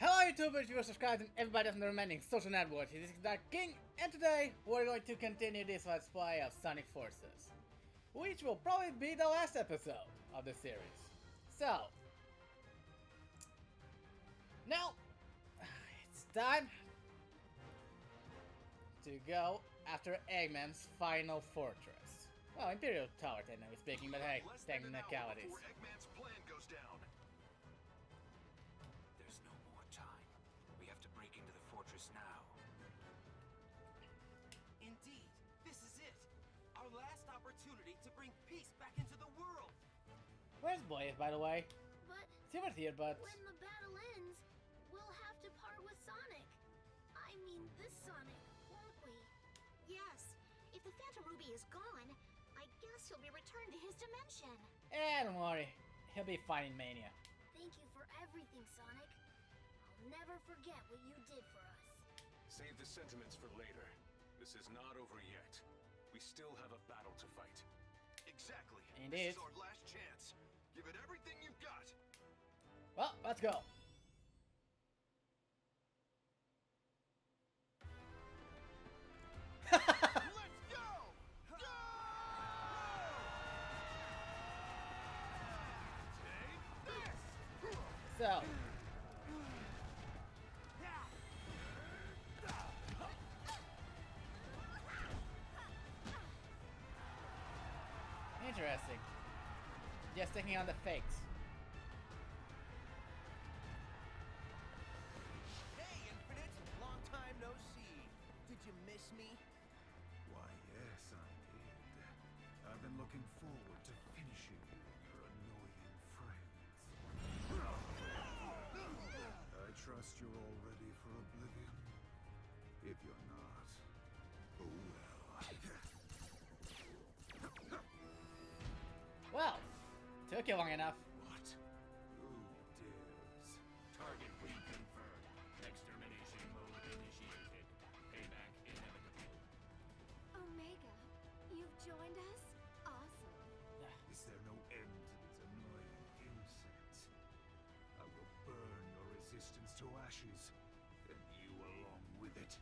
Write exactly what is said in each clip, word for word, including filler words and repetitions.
Hello YouTubers, viewers, subscribers, and everybody on the remaining social networks. This is Dark King, and today we're going to continue this let's play of Sonic Forces, which will probably be the last episode of the series. So, now it's time to go after Eggman's final fortress. Well, Imperial Tower, technically speaking, but hey, technicalities. Eggman's plan goes down. There's no more time. We have to break into the fortress now. Indeed, this is it. Our last opportunity to bring peace back into the world. Where's Blaze, by the way? But Silver's here, but when the battle ends, we'll have to part with Sonic. I mean, this Sonic, won't we? Yes. If the Phantom Ruby is gone, I guess he'll be returned to his dimension. eh, don't worry, he'll be fine in Mania. Thank you for everything, Sonic. I'll never forget what you did for us. Save the sentiments for later. This is not over yet. We still have a battle to fight. Exactly. Indeed. This is our last chance. Give it everything you've got. Well, let's go. Let's go! Go! Take this! So, interesting. Just taking on the fakes. Hey, Infinite! Long time no see. Did you miss me? Why, yes, I did. I've been looking forward to finishing you, your annoying friends. I trust you're all ready for oblivion. If you're not, oh well. Well, took you long enough. What? Who dares? Target reconfirmed. Extermination mode initiated. Payback inevitable. Omega, you've joined us? Awesome. Is there no end to this annoying insect? I will burn your resistance to ashes, and you along with it.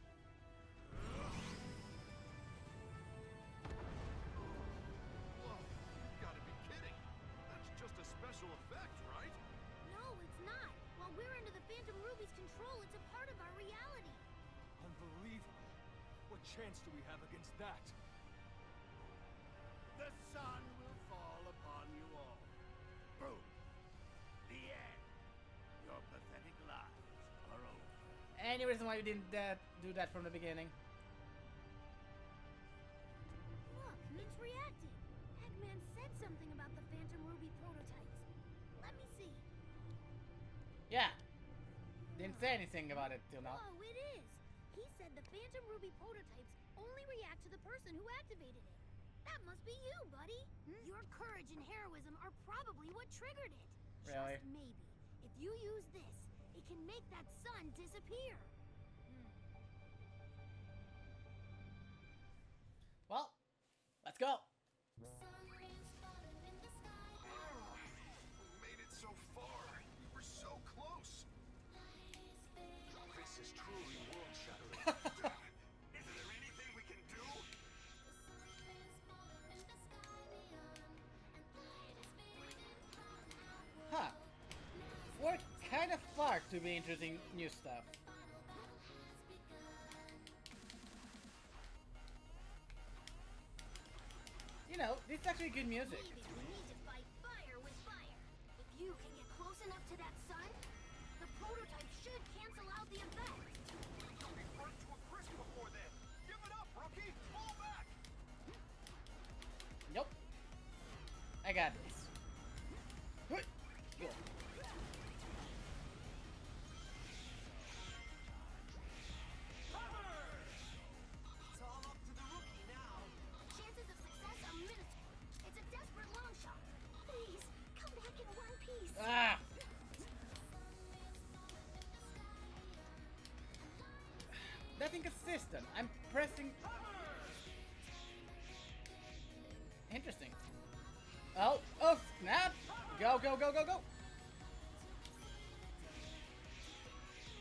Whoa, you gotta be kidding. That's just a special effect, right? No, it's not. While we're under the Phantom Ruby's control, it's a part of our reality. Unbelievable. What chance do we have against that? The sun will fall upon you all. Boom. The end. Your pathetic lives are over. Any reason why you didn't uh, do that from the beginning? Look, it's reacting. Eggman said something about the Phantom Ruby prototypes. Let me see. Yeah. Didn't say anything about it till now. Oh, it is. He said the Phantom Ruby prototypes only react to the person who activated it. That must be you, buddy. Your courage and heroism are probably what triggered it. Really? Just maybe, if you use this, it can make that sun disappear. Well, let's go. We made it so far. We were so close. This is truly world-shattering. Is there anything we can do? Huh. We're kind of far to be introducing new stuff. You know, this is actually good music. Maybe we need to fight fire with fire. If you can get close enough to that sun, the prototype should cancel out the effect. You'll be burnt to a crisp before then. Give it up, rookie. Fall back. Nope. I got this. Good. Good. It's all up to the rookie now. Chances of success are minuscule. It's a desperate long shot. Please, come back in one piece. Ah! That's inconsistent. I'm pressing. Interesting. Oh, oh, snap! Go, go, go, go, go!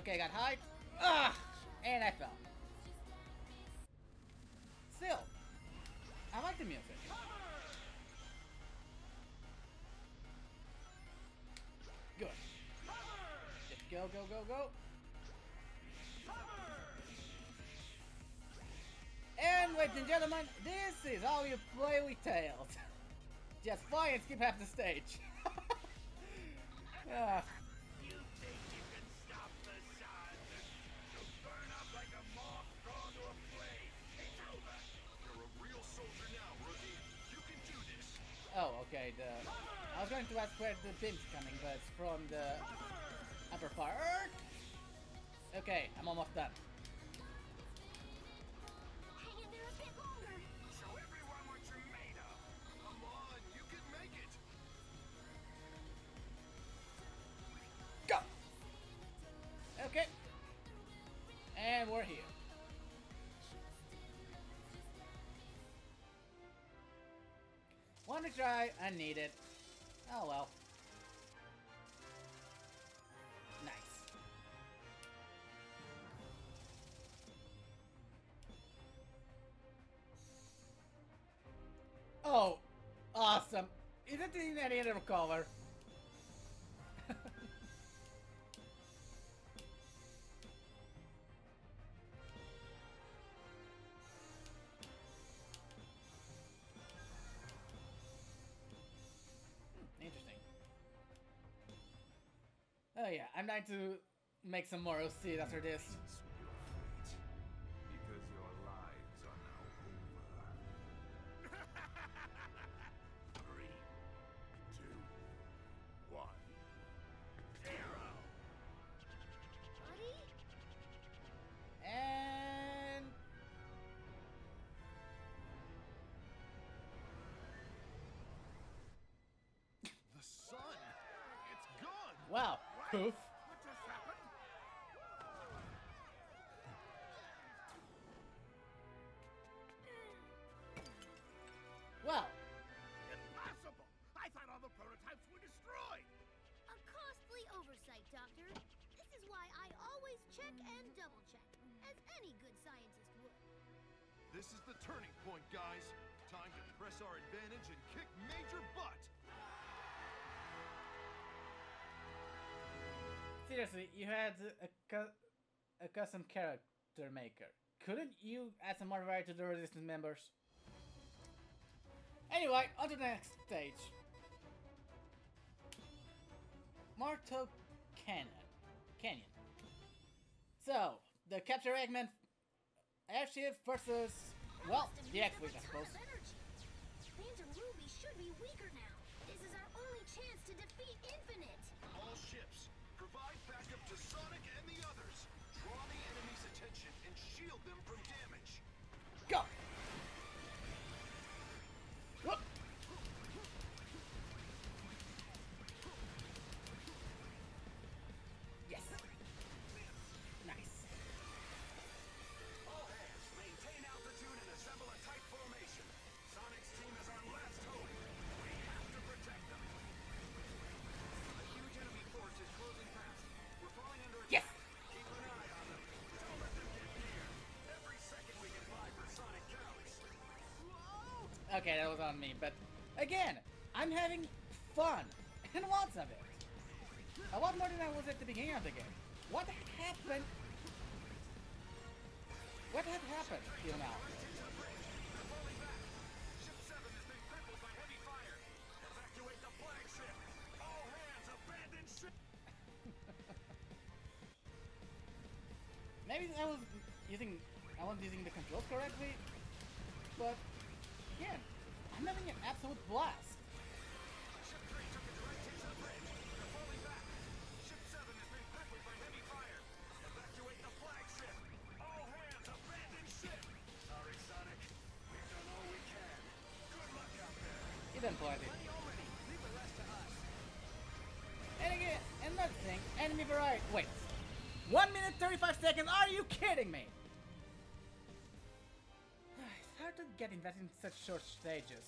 Okay, got height. Ah! And I fell. Still, I like the music. Good. Just go, go, go, go. And ladies and gentlemen, this is how you play with Tails. Just fly and skip half the stage. Ah. You think you can stop the sun? You'll burn up like a moth thrown to a flame. It's over. You're a real soldier now, rookie. You can do this. Oh, okay. The I was going to ask where the beam's coming, but it's from the upper part. Okay, I'm almost done. Hang in there a bit longer. Show everyone what you're made of. Come on, you can make it. Go! Okay. And we're here. One try, I need it. Oh well. Nice. Oh, awesome. Is it in any other color? Interesting. Oh yeah, I'm going to make some more O C after this. Peace with your fate, because your lives are now over. Three, two, one. Zero. Buddy? And The sun! It's gone! wow, poof. What just happened? Well, Impossible! I thought all the prototypes were destroyed! A costly oversight, Doctor. This is why I always check and double check, as any good scientist would. This is the turning point, guys. Time to press our advantage and kick major butt! seriously, you had a, cu a custom character maker. Couldn't you add some more variety to the resistance members? Anyway, on to the next stage. Marto Canyon. Canyon. So, the Capture Eggman airship versus, well, the X-Wing, I suppose. Phantom Ruby should be weaker now. This is our only chance to defeat Infinite. All ships, provide backup to Sonic and the others. Draw the enemy's attention and shield them from damage. Go! Whoop! Yes. Nice. All hands, maintain altitude and assemble a tight formation. Sonic's team is our last hope. We have to protect them. A huge enemy force is closing fast. We're falling under attack. Yes! Keep an eye on them. Don't let them get near. Every second we can buy for Sonic counts. Okay, that was on me, but again, I'm having fun and lots of it. A lot more than I was at the beginning of the game. What happened? What had happened till now? They're falling back. Ship seven is being crippled by heavy fire. Evacuate the flagship. All hands, abandon ship. Maybe I was using, I wasn't using the controls correctly, but again, I'm having an absolute blast. Ship three took its right to the bridge. They're falling back. Ship seven has been crippled by heavy fire. Evacuate the flagship. All hands, abandon ship. Sorry, Sonic. We've done all we can. Good luck out there. You done plenty. Already. Leave the rest to us. And again, another thing, enemy variety. Wait, one minute thirty-five seconds. Are you kidding me? It's hard to get invested in such short stages.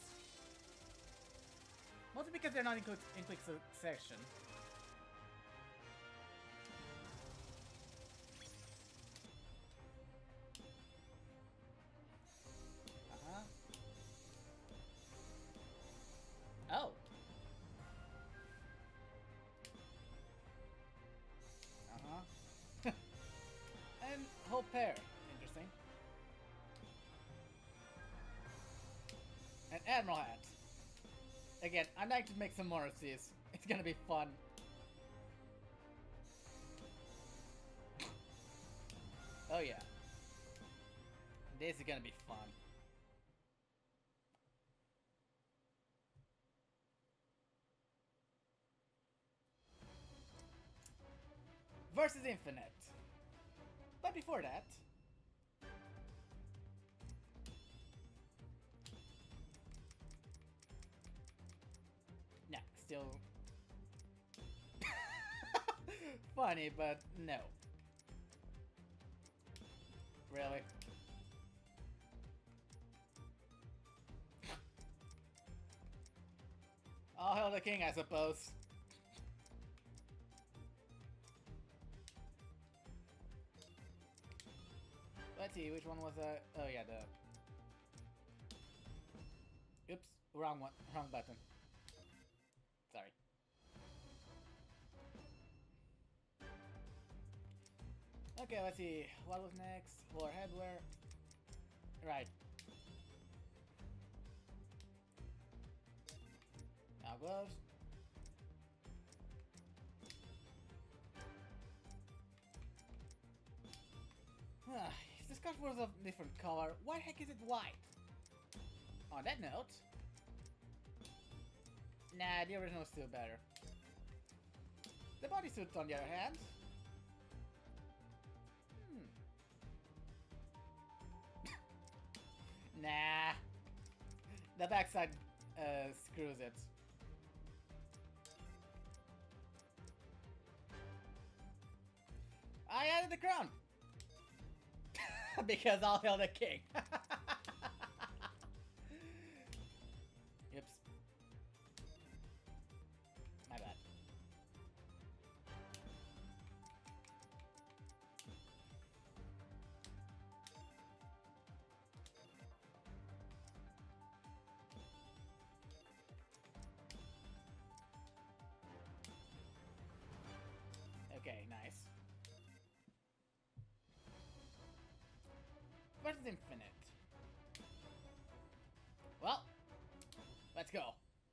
Mostly because they're not in quick, in quick succession. whole pair. Interesting. An Admiral hat. Again, I'd like to make some more of these. It's gonna be fun. Oh yeah. This is gonna be fun. Versus Infinite. But before that... Nah, still... funny, but no. Really? All hail the king, I suppose. Let's see, which one was that? Oh yeah, the... Oops, wrong one, wrong button. Sorry. Okay, let's see, what was next? Floor headwear. Right. Now gloves. If the scarf was of different color, why the heck is it white? On that note... Nah, the original is still better. The bodysuit, on the other hand... Hmm. Nah. The backside uh, screws it. I added the crown! Because I'll hail the king. Oops. My bad. Okay, nice. Versus Infinite. Well, let's go.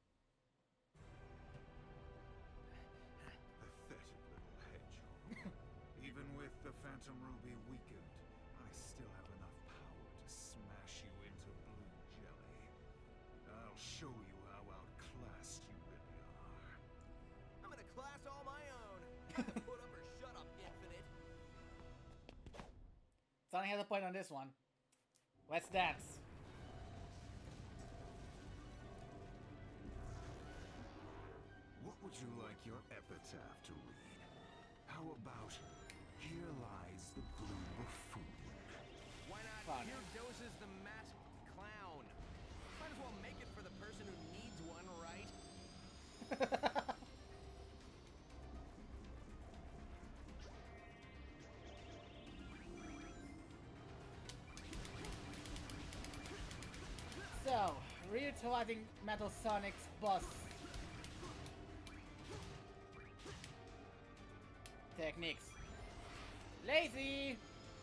Pathetic little hedgehog. Even with the Phantom Ruby weakened, I still have enough power to smash you into blue jelly. I'll show you how outclassed you really are. I'm in a class all my own. Put up or shut up, Infinite. Sonic has a point on this one. Let's dance. What would you like your epitaph to read? How about, here lies the blue buffoon? Why not? Fun. Here doses the masked clown. Might as well make it for the person who needs one, right? So, reutilizing Metal Sonic's boss techniques. Lazy!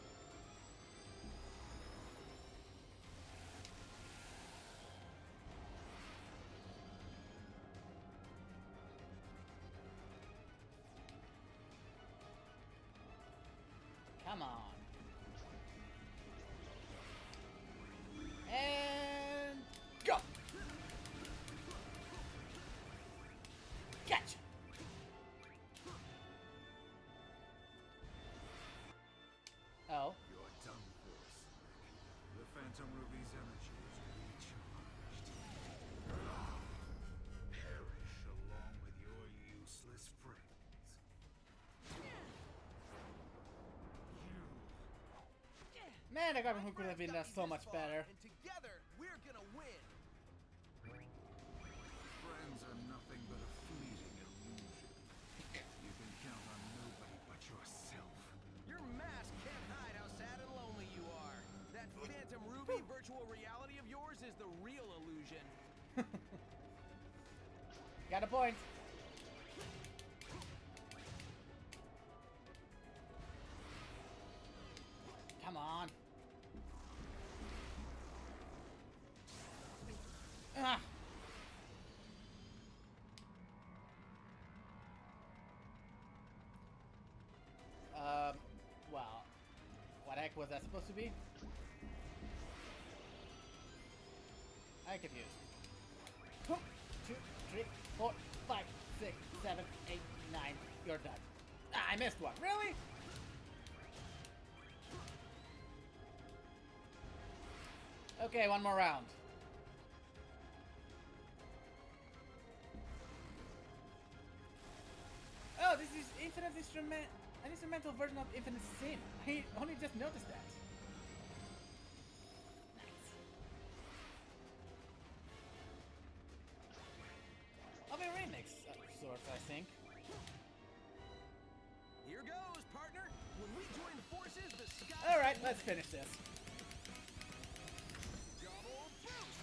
Come on. And go! Catch! Oh. You're done for, Sonic. The Phantom Ruby's energy is recharged. Perish along with your useless friends. Man, the Garden Hook could have been done so much better. And together, we're gonna win. Friends are nothing but a fleeting illusion. You can count on nobody but yourself. Your mask can't hide how sad and lonely you are. That Phantom Ruby virtual reality of yours is the real illusion. Got a point. that supposed to be? I'm confused. One, two, three, four, five, six, seven, eight, nine. You're done. Ah, I missed one. Really? Okay, one more round. Oh, this is Infinite Instrument, an instrumental version of Infinite Sin. I only just noticed that. Nice. Of a remix of sorts, I think. Here goes, partner. When we join forces, the sky. All right, let's finish this. Double boost.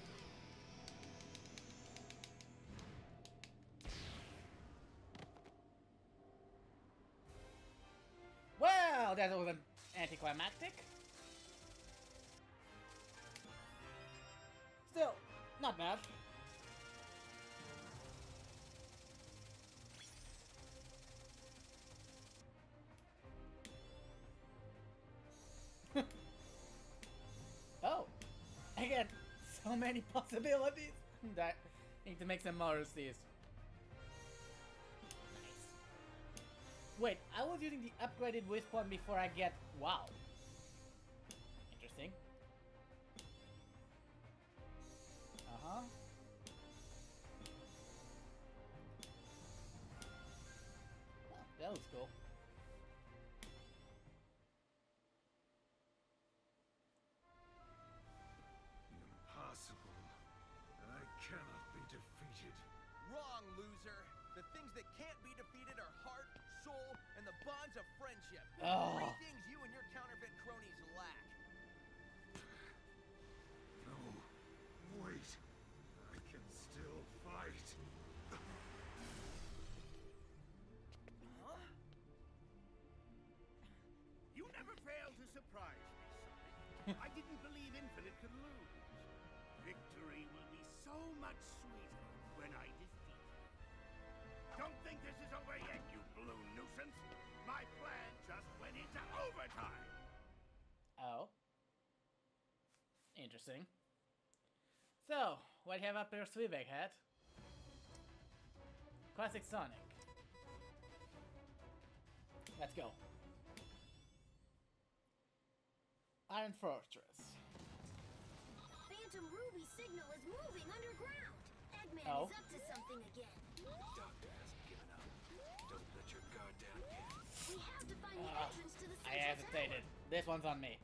Well, that was an anticlimactic. Still, not bad. Oh, again, so many possibilities. That need to make some more of these. Nice. Wait, I was using the upgraded wisp one before I get wow. Interesting. Uh huh. Oh, that was cool. Impossible. I cannot be defeated. Wrong, loser. The things that can't be defeated are heart, soul, and the bonds of friendship. Oh. Three things you and your counterfeit cronies lack. No. Wait. I can still fight. Huh? You never fail to surprise me, Sonic. I didn't believe Infinite could lose. Victory will be so much sweeter when I defeat you. Don't think this is over yet, you blue nuisance. My plan just went into overtime. Oh. Interesting. So, what do you have up your sleeve, Egghead? Classic Sonic. Let's go. Iron Fortress. Phantom Ruby signal is moving underground. Eggman Oh. is up to something again. Doctor hasn't given up. Don't let your guard down yet. We have to find the Ah, entrance to the I central hesitated. tower. This one's on me.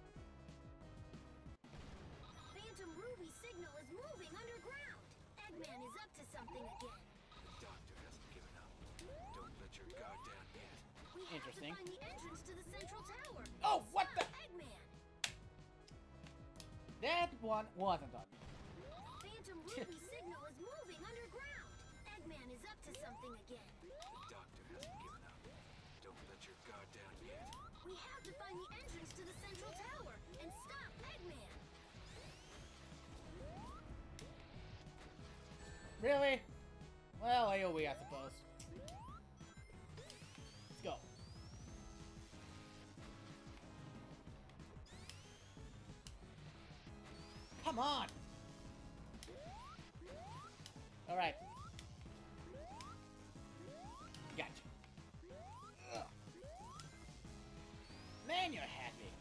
Phantom Ruby signal is moving underground. Eggman is up to something again. Doctor hasn't given up. Don't let your guard down yet. We have Interesting. to find the entrance to the central tower. Oh, and what stop the- Eggman. That one wasn't on me. Phantom Ruby signal is moving underground. Eggman is up to something again. The doctor hasn't given up. Don't let your guard down yet. We have to find the entrance to the central tower and stop Eggman. Really? Well, A O E, I suppose. Let's go. Come on! Alright. Gotcha. Ugh. Man, you're happy.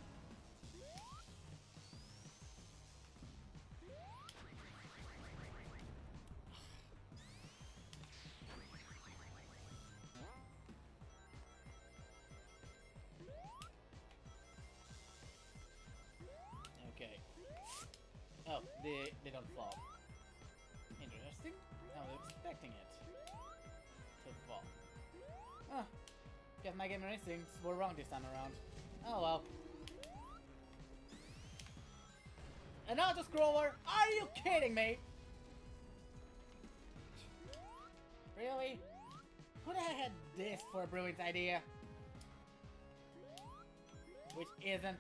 Okay. Oh, they they don't fall. Interesting. I was expecting it to fall. Huh. Guess my gamer instincts were wrong this time around. Oh well. An auto-scroller? Are you kidding me? Really? Who the heck had this for a brilliant idea? Which isn't.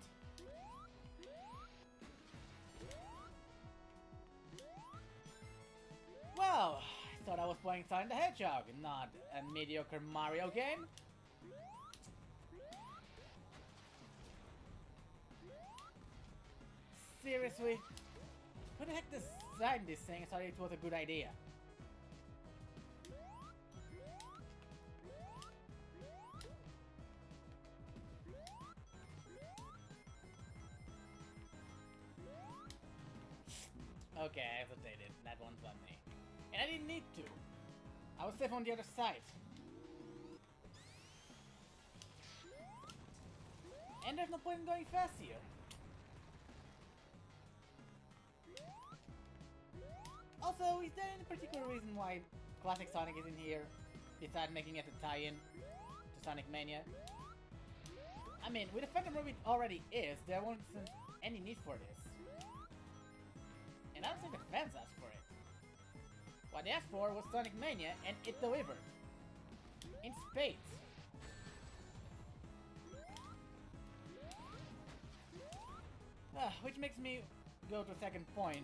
Well, I thought I was playing Sonic the Hedgehog, not a mediocre Mario game. seriously? Who the heck designed this thing so it was a good idea? Okay, I hesitated. That one's on me. And I didn't need to. I was safe on the other side. And there's no point in going fast here. Also, is there any particular reason why Classic Sonic is in here, besides making it a tie-in to Sonic Mania? I mean, with the Phantom Ruby it already is, there wasn't any need for this. And I don't think the fans asked for it. What they asked for was Sonic Mania, and it delivered. In spades. Ah, which makes me go to a second point.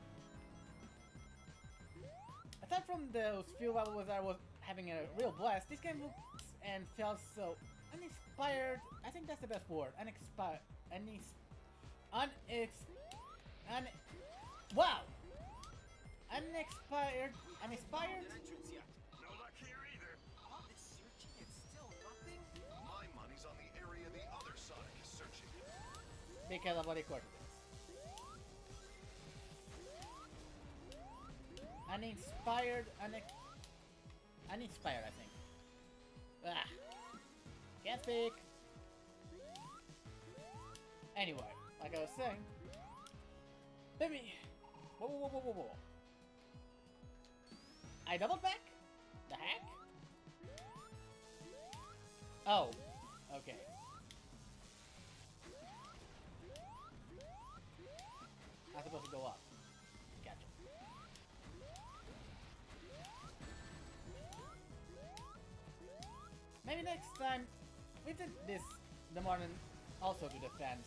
Aside from those few levels where I was having a real blast, this game looks and felt so uninspired. I think that's the best word. Unexpired. Unex. Unex. Un. Wow! Unexpired. Uninspired? No luck here either. All this searching and still nothing? My money's on the area the other Sonic is searching. Because of what it costs. Uninspired, unex... Uninspired, I think. Ah. Can't speak. Anyway, like I was saying... Let me... Whoa, whoa, whoa, whoa, whoa. I doubled back? The heck? Oh. Okay. I'm supposed to go up. Gotcha. Maybe next time we did this the morning also to the fans.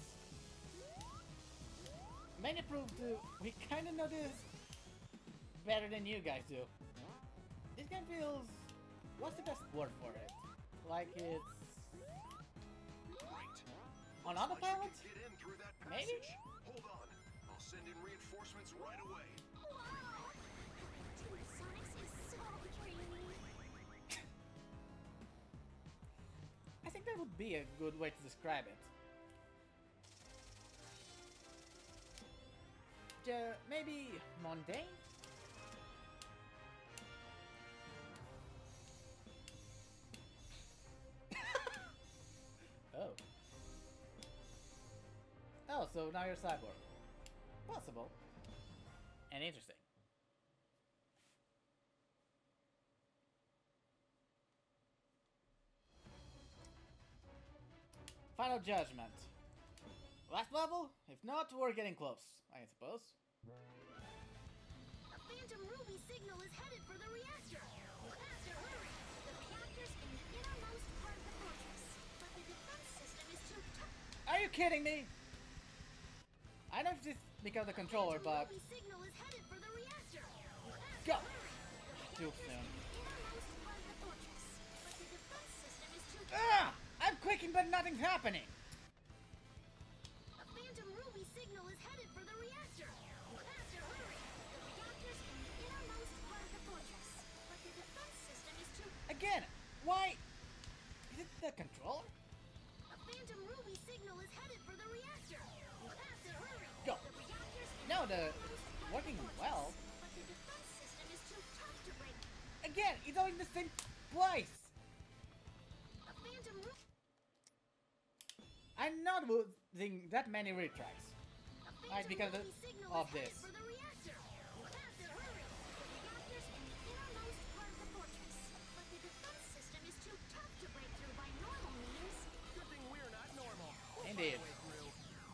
Many proved to we kinda know this better than you guys do. This game feels, what's the best word for it? Like it's Great. on Looks like autopilot? you can get in through that Maybe? passage. Hold on. I'll send in reinforcements right away. Wow! Team Sonics is so dreamy. I think that would be a good way to describe it. Uh, maybe mundane? Oh. Oh, so now you're a cyborg. Possible. And interesting. Final Judgment. Last level? If not, we're getting close, I suppose. A Phantom Ruby signal is headed for the reactor. Faster, hurry! The reactor's in the innermost part of the fortress, but the defense system is too tough. Are you kidding me? I don't know if this is because of the controller, but... Ruby signal is headed for the reactor. Faster, Go! hurry! Too The soon. innermost part of the fortress, but the defense system is too Ah! I'm clicking, but nothing's happening. A Phantom Ruby signal is headed for the reactor. Faster, hurry! The reactor's in the innermost part of the fortress, but the defense system is too... Again, why? Is it the controller? A Phantom Ruby signal is headed for the reactor. Faster, hurry! Go. The reactor's in No, the the innermost it's part of working the fortress, well. but the defense system is too tough to break. Again, it's always the same place. A Phantom Ruby... I'm not losing that many retries. A Right, Phantom because Ruby signal of is headed this. for the reactor. Faster, hurry! The reactor's in the innermost part of the fortress, but the defense system is too tough to break through by normal means. Good thing we're not normal. We'll Indeed. find a way through.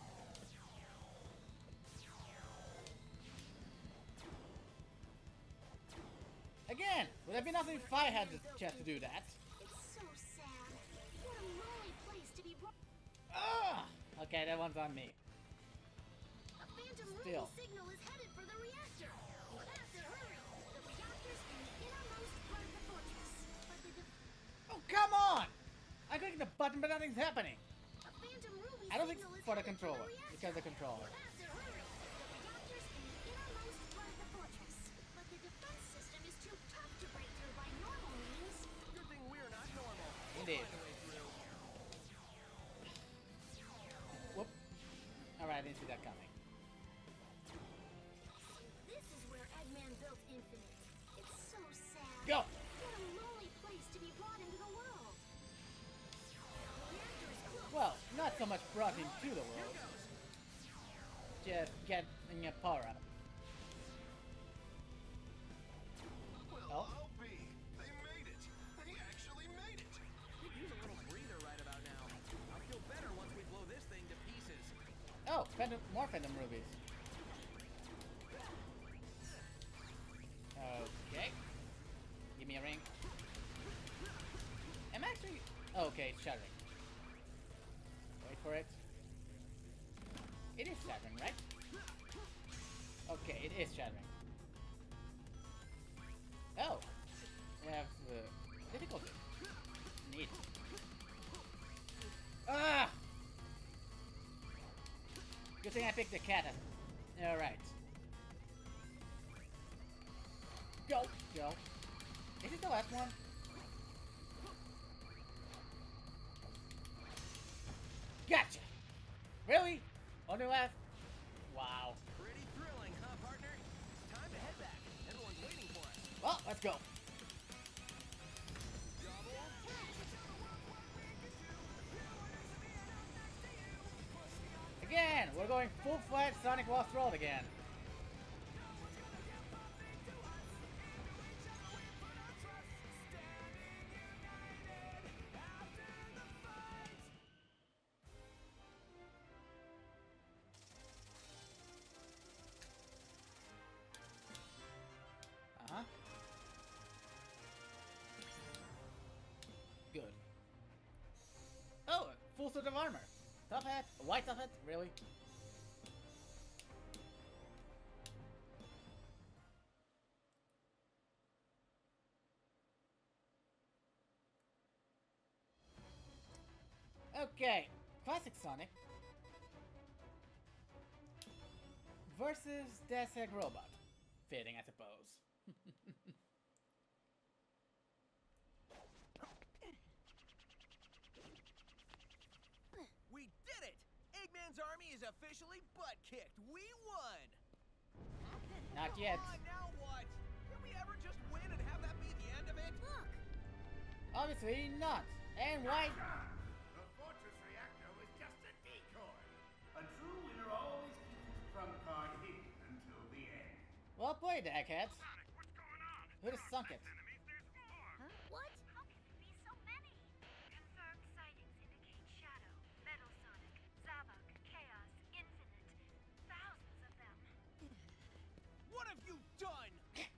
Again, would have been nothing if I had the chance to do that. It's so sad. What a lonely place to be brought. Ah! Okay, that one's on me. A Phantom Still. Ruby signal is headed for the reactor. Faster, hurry! The reactor's in the innermost part of the fortress, but the def- Oh, come on! I'm clicking the button, but nothing's happening. A Phantom Ruby I don't think signal is for the headed controller, reactor. because of the controller. Faster, hurry! is. Whoop. Alright, I didn't see that coming. This is where Eggman built Infinite. It's so sad. Go! What a lonely place to be brought into the world. The reactor is close. Well, not so much brought into the world. Just getting a power up. Well, Oh. I'll be. They made it. They actually made it. Could use a little breather right about now. I'll feel better once we blow this thing to pieces. Oh, Phantom, more Phantom Rubies. Okay. Give me a ring. I'm actually... Oh, okay, it's shattering. Wait for it. It is shattering, right? Okay, it is shattering. Oh! We have uh, difficulty. Neat. Ah! Good thing I picked the cat. Alright. Go! Go. Is it the last one? Gotcha! Really? Only last? Wow. Pretty thrilling, huh, partner? Time to head back. Everyone's waiting for us. Well, let's go. Again, we're going full-fledged Sonic Lost World again. Uh-huh. Good. Oh, full suit of armor. Top hat, a white top hat, really? Okay, classic Sonic versus Death Egg Robot. Fitting, I suppose. We did it! Eggman's army is officially butt-kicked. We won! Not yet. Come on, now what? Can we ever just win and have that be the end of it? Look! Obviously not. And why? The fortress reactor was just a decoy. A true winner always keeps his trump card hidden until the end. Well played, Eggheads. Sonic, what's going on? Who'd have sunk it? Enemies, there's more. What? How can there be so many? Confirmed sightings indicate Shadow, Metal Sonic, Zavok, Chaos, Infinite. Thousands of them. What have you done?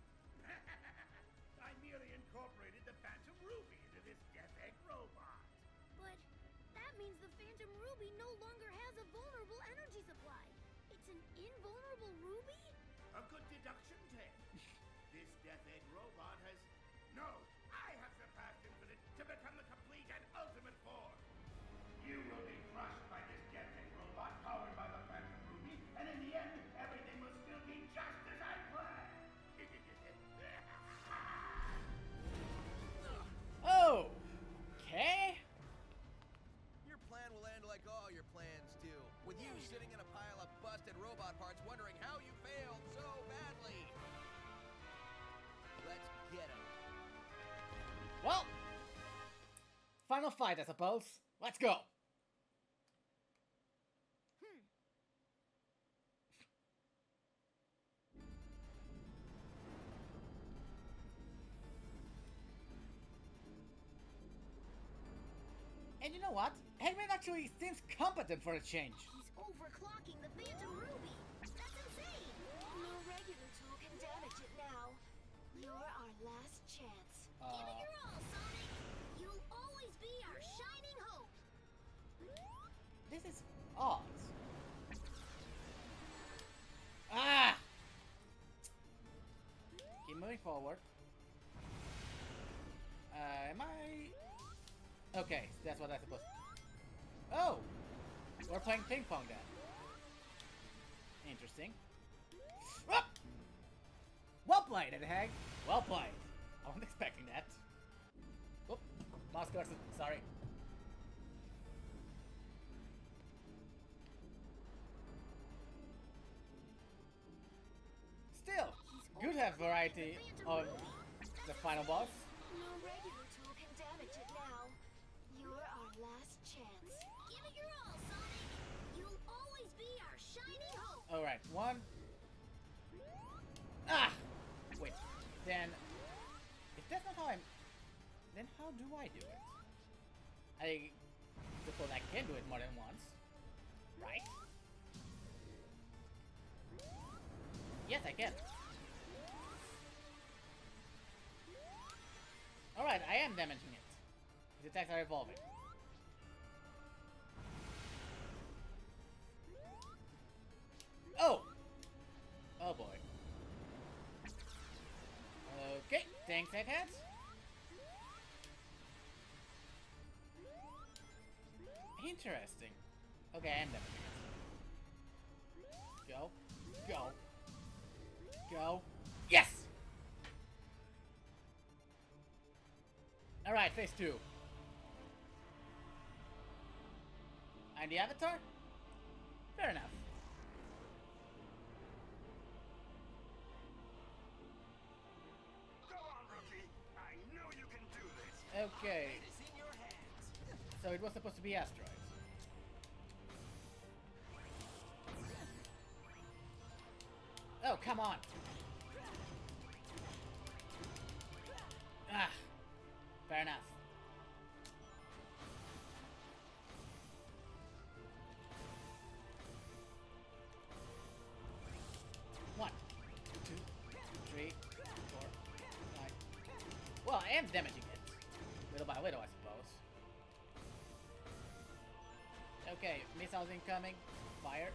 I merely incorporated the Phantom Ruby into this Death Egg robot. But that means the Phantom Ruby no longer has a vulnerable energy supply. It's an invulnerable ruby? A good deduction, Ted. This Death Egg robot has... No! I have surpassed Infinite to become the complete and ultimate form! You will be crushed by this Death Egg robot powered by the Phantom Ruby, and in the end, everything will still be just as I planned! Oh! Okay. Your plan will end like all your plans do, with you sitting in a pile of busted robot parts wondering how you failed so badly. Let's get him. Well, final fight, I suppose. Let's go. And you know what? Eggman actually seems competent for a change. He's overclocking the Phantom Ruby. That's insane. No regular tool can damage it now. You're our last chance. Uh, Give it your all, Sonic. You'll always be our shining hope. this is odd. Ah! Keep moving forward. Uh, am I... Okay, that's what I'm supposed to... Oh! We're playing ping pong then. Interesting. Ah! Well played, Egghead. Well played. I wasn't expecting that. Oop. Mouse goes aside. sorry. Still, good to have variety of the final boss. No regular tool can damage it now. You're our last chance. Give it your all, Sonic. You'll always be our shiny hope. Alright, one. Ah! Wait, then... If that's not how I'm... Then how do I do it? I suppose I can do it more than once. Right? Yes, I can. Alright, I am damaging it. His attacks are evolving. Oh! Oh boy. Okay, thanks, Eggheads. Interesting. Okay, I am damaging it. Go. Go. Go. Yes! Alright, phase two. I'm the Avatar? Fair enough. Go on, rookie. I know you can do this. Okay, It is in your hands. so it was supposed to be asteroids. Oh, come on! Ah, fair enough. One, two, three, four, five. Well, I am damaging it. Little by little, I suppose. Okay, missiles incoming. Fire.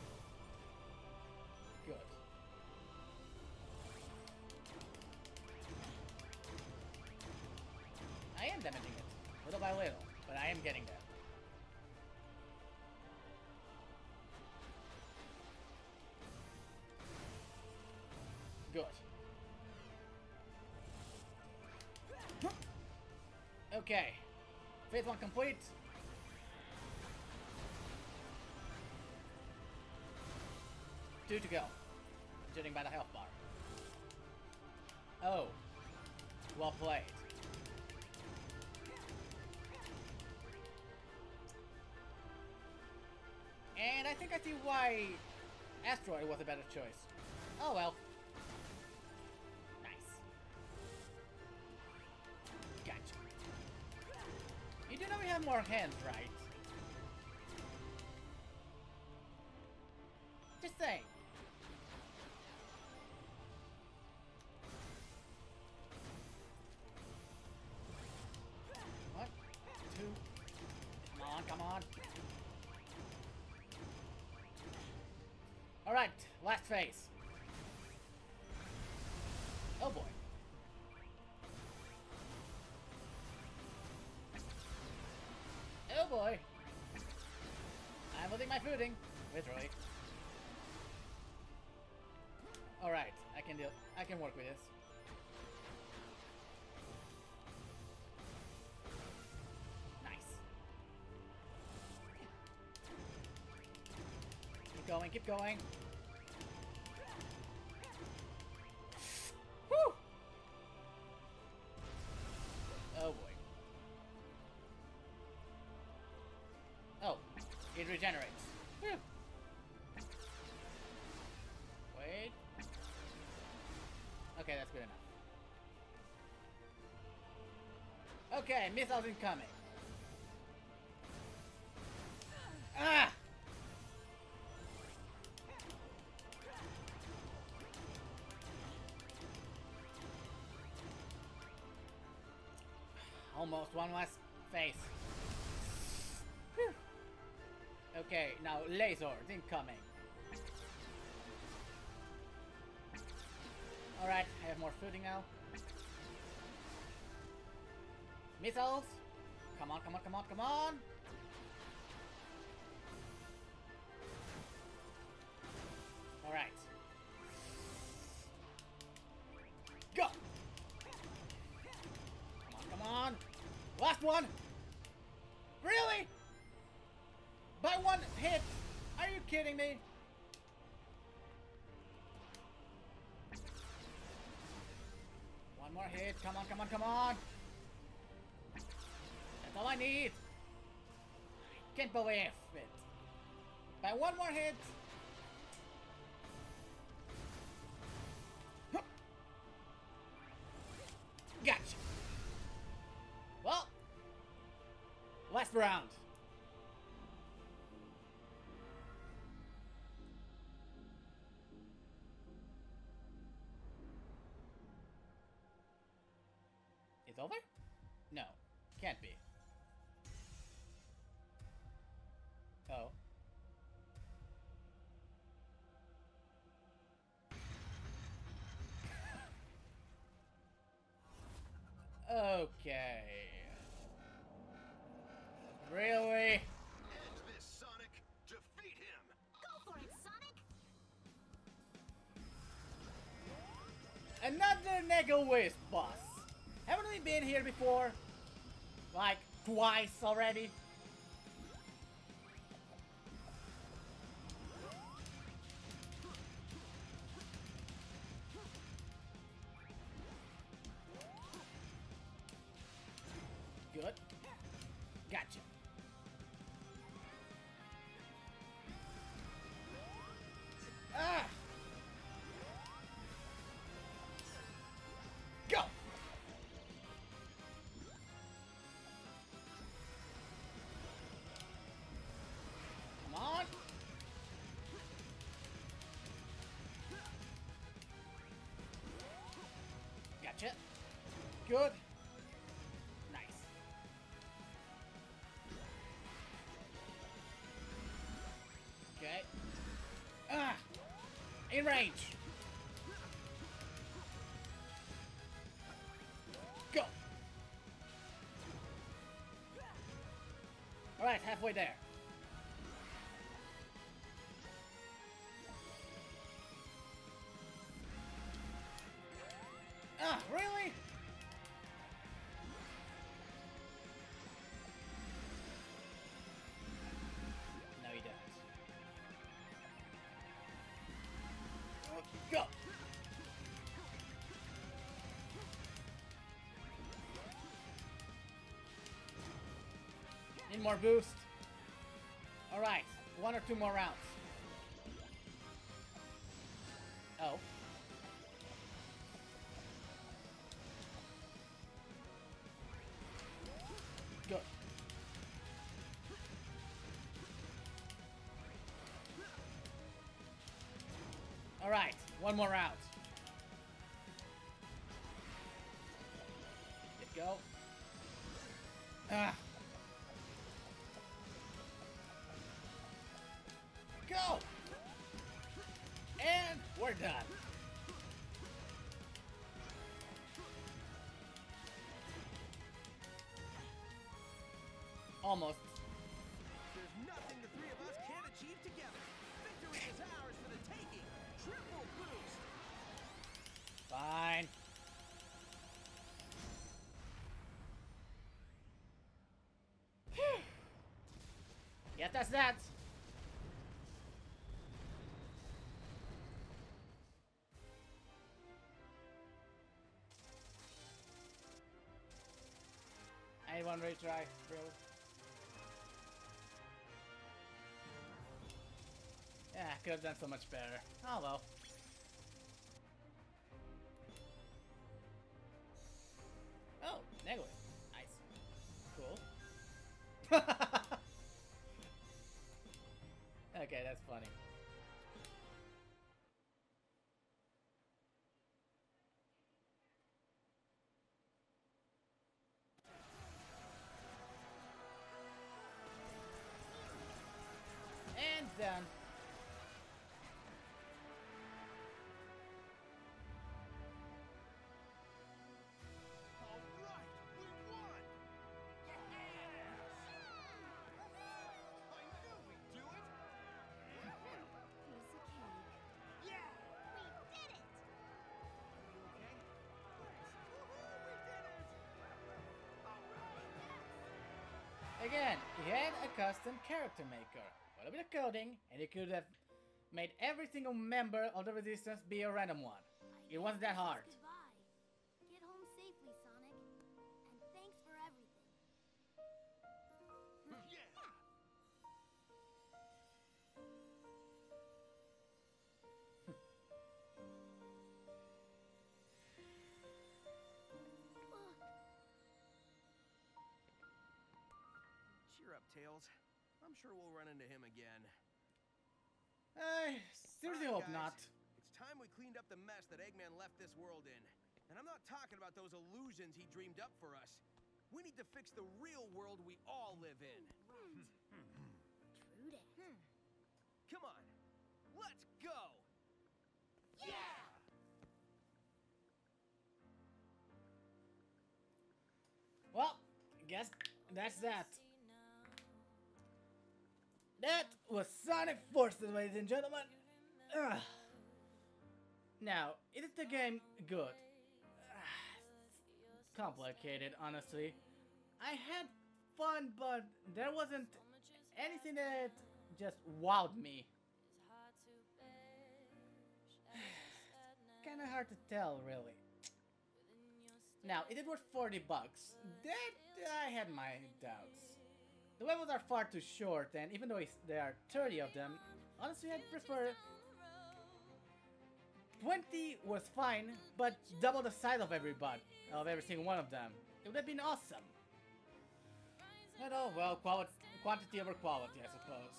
Good. I am damaging it, little by little, but I am getting there. Good. Okay, phase one complete. Two to go, judging by the health bar. Oh, well played. And I think I see why Asteroid was a better choice. Oh well. Nice. Gotcha. You do know we have more hands, right? Just saying. One, two. Come on, come on. Alright, last phase. Oh boy. Oh boy. I'm losing my footing. Literally. Alright, I can deal I can work with this. Nice. Keep going, keep going. Woo! Oh boy. Oh, it regenerates. Whew. Wait. Okay, that's good enough. Okay, missiles incoming. Ah! Almost one last phase. Whew. Okay, now lasers incoming. Alright, I have more footing now. Missiles! Come on, come on, come on, come on! Alright. Go! Come on, come on! Last one! Really? By one hit? Are you kidding me? One more hit. Come on, come on, come on. That's all I need. Can't believe it. By one more hit. Gotcha. Well, last round. It's over? No, can't be. Oh. Okay. Really? End this, Sonic! Defeat him! Go for it, Sonic! Another Nega Wisp boss. Haven't we been here before? Like, twice already? Good. Gotcha. Ah! Go! Come on! Gotcha. Good. Nice. Okay. Ah! In range! Go! Alright, halfway there. Ah, really? No, you don't. Go! Need more boost. Alright, one or two more rounds. Oh. Good. Alright, one more round. Let's go. Ah. Go! And we're done. Almost. There's nothing the three of us can't achieve together. Victory is ours for the taking. Triple boost. Fine. Yeah, that's that. I want to retry, really. Yeah, could have done so much better. Oh well. Oh, negative. Nice. Cool. Okay, that's funny. And done. All right, we won! I knew we'd do it! had a custom character maker. A little bit of coding, and you could have made every single member of the Resistance be a random one. I It wasn't that guess hard. this is goodbye. Get home safely, Sonic. And thanks for everything. Yeah! Cheer up, Tails. I'm sure we'll run into him again. I seriously Alright, hope guys. not. It's time we cleaned up the mess that Eggman left this world in. And I'm not talking about those illusions he dreamed up for us. We need to fix the real world we all live in. True that. Come on, let's go! Well, I guess that's that. That was Sonic Forces, ladies and gentlemen. Ugh. Now, is the game good? Complicated, honestly. I had fun, but there wasn't anything that just wowed me. Kinda hard to tell, really. Now, is it worth forty bucks? That I had my doubts. The levels are far too short, and even though it's, there are thirty of them, honestly I'd prefer... twenty was fine, but double the size of every bot, of every single one of them. It would have been awesome. But oh well, quality, quantity over quality, I suppose.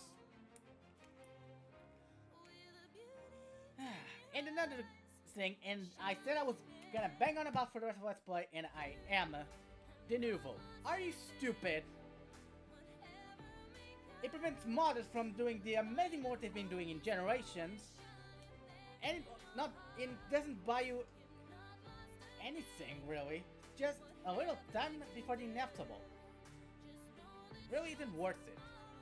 And another thing, and I said I was gonna bang on about for the rest of Let's Play, and I am. Denuvo. Are you stupid? It prevents modders from doing the amazing work they've been doing in Generations. And it not it doesn't buy you anything really. Just a little time before the inevitable. Really isn't worth it.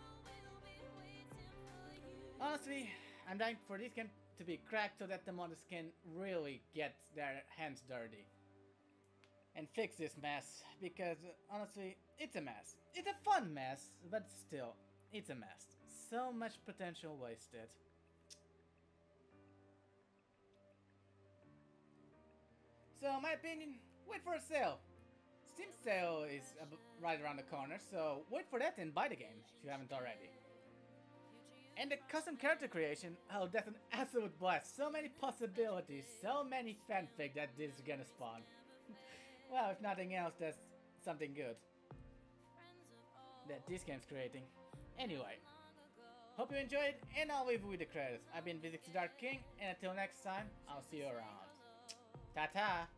Honestly, I'm dying for this game to be cracked so that the modders can really get their hands dirty. And fix this mess, because honestly, it's a mess. It's a fun mess, but still, it's a mess. So much potential wasted. So, my opinion, wait for a sale. Steam sale is ab- right around the corner, so wait for that and buy the game if you haven't already. And the custom character creation, oh, that's an absolute blast. So many possibilities, so many fanfic that this is gonna spawn. Well, if nothing else, that's something good that this game's creating. Anyway, hope you enjoyed, and I'll leave you with the credits. I've been Physics Dark King, and until next time, I'll see you around. Ta-ta!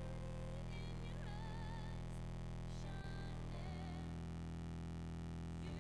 You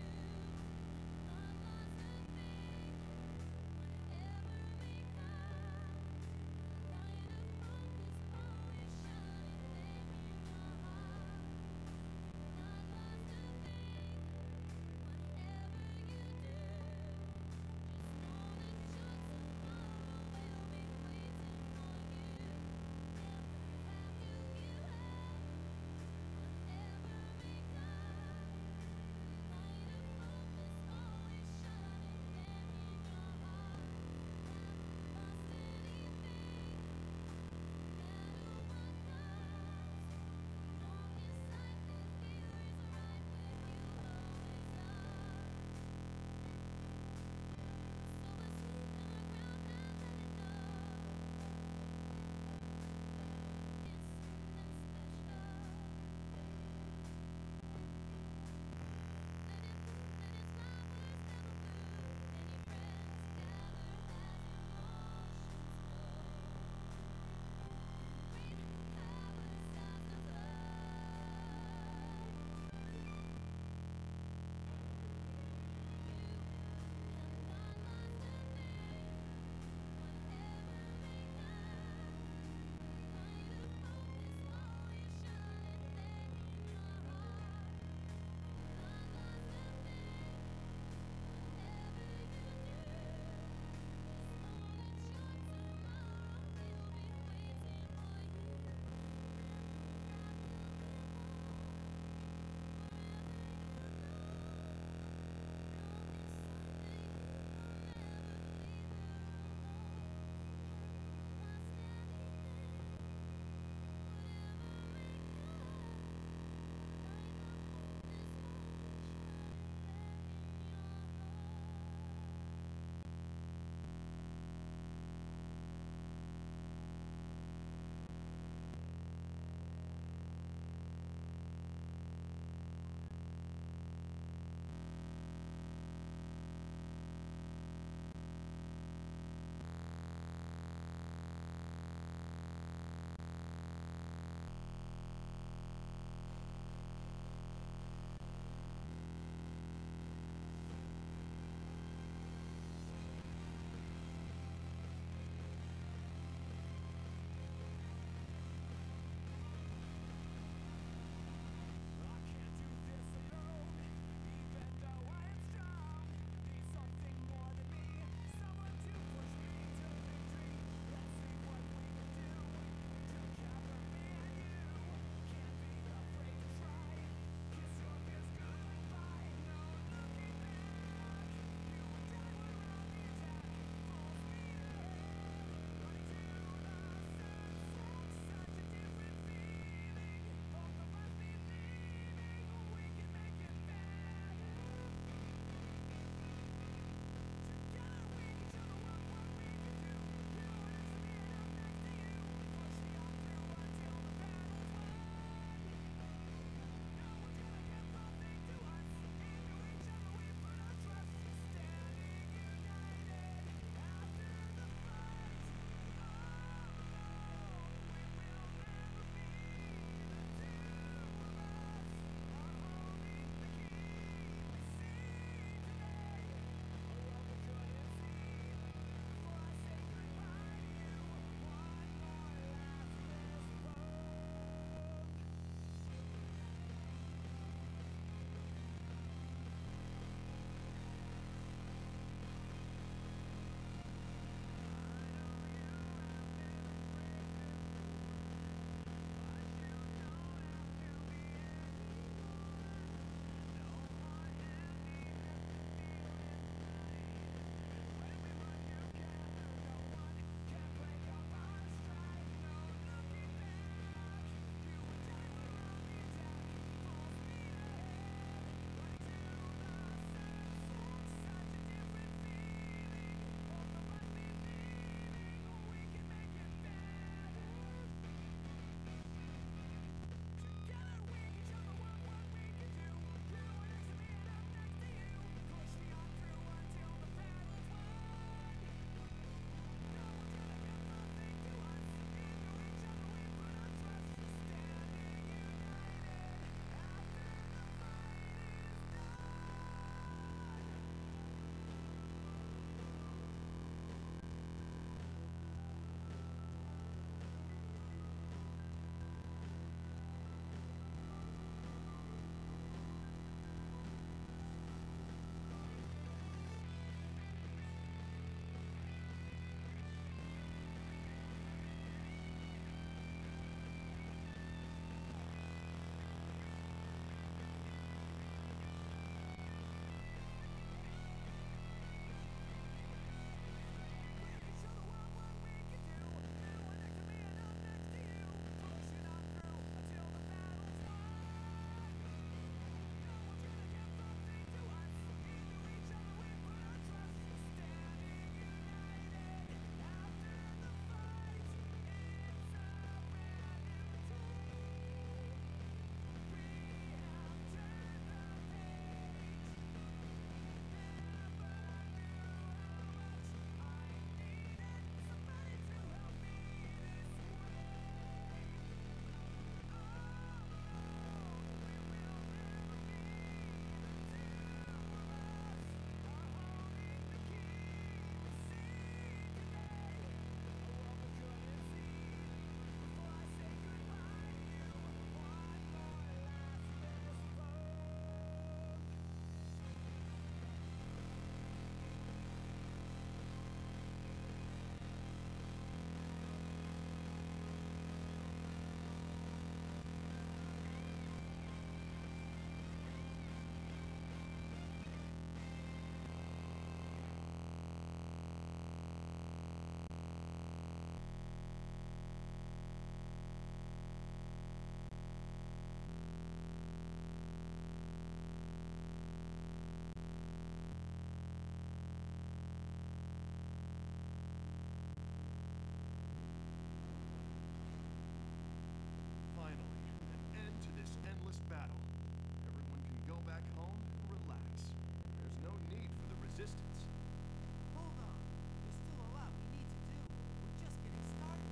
go back home and relax. There's no need for the resistance. Hold on. There's still a lot we need to do. We're just getting started.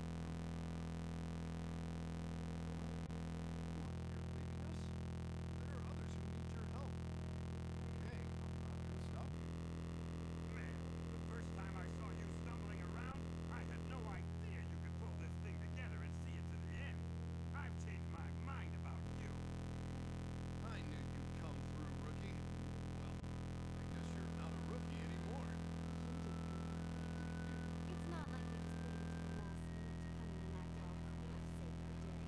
What, you're leaving us? There are others who need your help. Okay, I'm not gonna stop you. Man, the first time I saw you stumbling around, I had no idea you could pull this thing together and see it to the end. I've changed my mind about you. I knew you'd come through, rookie. Well, I guess you're not a rookie anymore. It's not like we just waited till the last minute to come in and act all cool to save our day.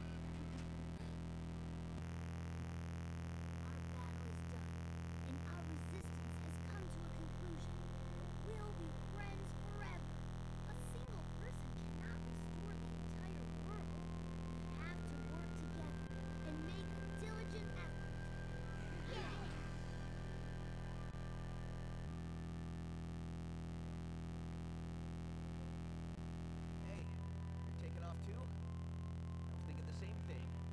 Our battle is done, and our resistance has come to a conclusion. We'll be friends forever. A single person cannot restore the entire world. We have to work together and make a diligent effort. Yay! Hey, you're taking off too? I was thinking the same thing.